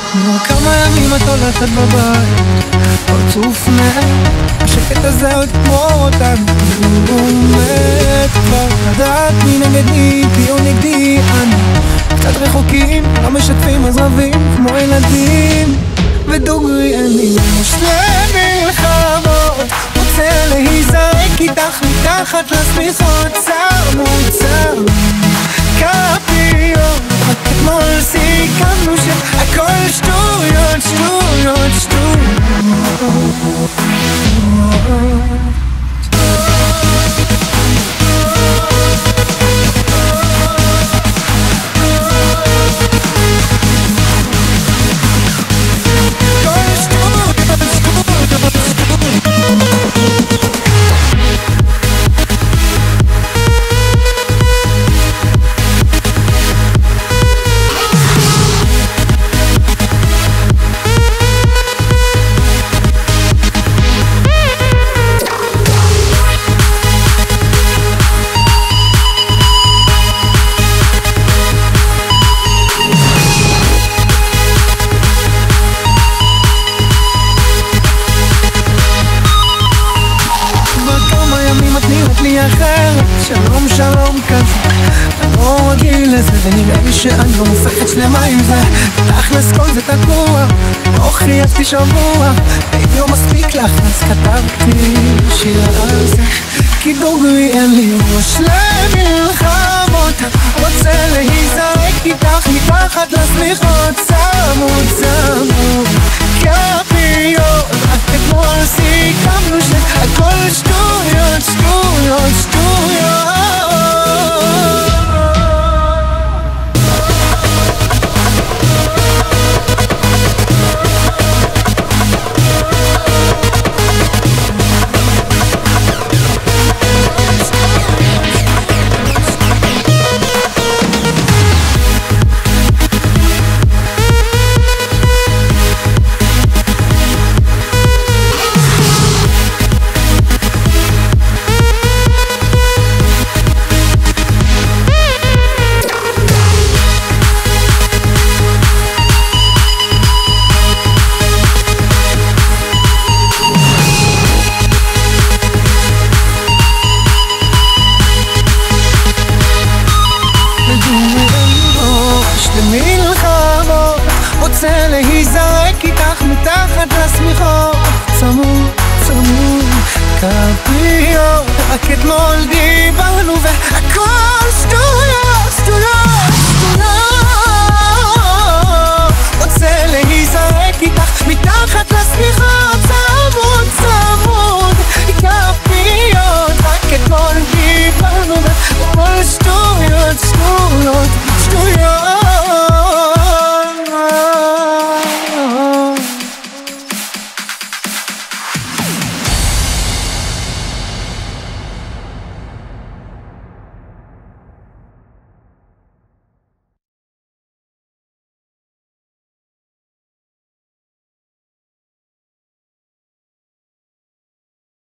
כבר כמה ימים את הולכת בבית, פרצוף נעים, השקט הזה עוד כמו אותם מת כבר לדעת מי נגד מי, פי או נגדי אני קצת רחוקים, לא משתפים אז רבים כמו ילדים ודוגרי אין לי שתי מלחמות, רוצה להיזרק איתך מתחת לשמיכות צמוד כפיות, רק אתמול סיכמנו שהכל שטויות, שטויות, שטויות. שלום שלום כזה, אני לא רגיל לזה ונראה לי שאני לא מופכת שלמה עם זה תכלס כל זה תקוע, לא חייבתי שבוע ואם לא מספיק לך אז כתבתי שיר על זה כי דוגרי אין לי ראש למלחמות, רוצה להיזרק איתך מתחת לשמיכות צמוד צמוד כפיות, רק אתמול סיכמנו שהכל שטויות, שטויות, שטויות. רוצה להיזרק איתך מתחת לשמיכות צמוד, צמוד כפיות, רק אתמול דיברנו והכל שטויות, שטויות, שטויות. רוצה להיזרק איתך מתחת לשמיכות צמוד, צמוד כפיות, רק אתמול דיברנו